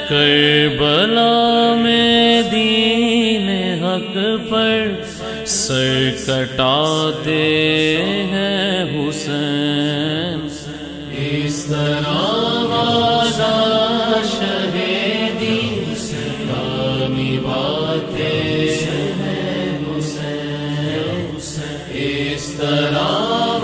Karbala में दीन हक पर सर कटाते हैं हुसैन। इस तरह वादा शहीदी निभाते हैं हुसैन। इस तरह